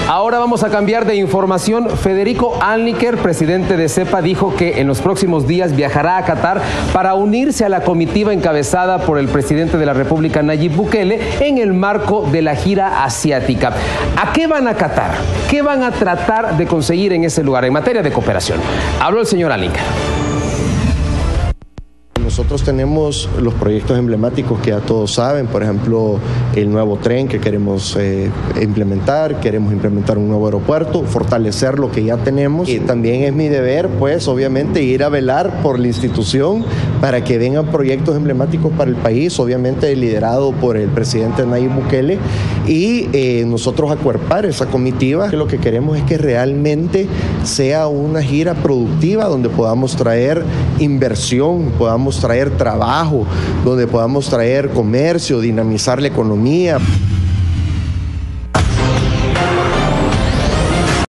Ahora vamos a cambiar de información. Federico Alniker, presidente de CEPA, dijo que en los próximos días viajará a Qatar para unirse a la comitiva encabezada por el presidente de la República, Nayib Bukele, en el marco de la gira asiática. ¿A qué van a Qatar? ¿Qué van a tratar de conseguir en ese lugar en materia de cooperación? Habló el señor Alniker. Nosotros tenemos los proyectos emblemáticos que ya todos saben, por ejemplo, el nuevo tren que queremos implementar un nuevo aeropuerto, fortalecer lo que ya tenemos. Y también es mi deber, pues, obviamente, ir a velar por la institución para que vengan proyectos emblemáticos para el país, obviamente liderado por el presidente Nayib Bukele, y nosotros acuerpar esa comitiva. Lo que queremos es que realmente sea una gira productiva donde podamos traer inversión, podamos traer trabajo, donde podamos traer comercio, dinamizar la economía.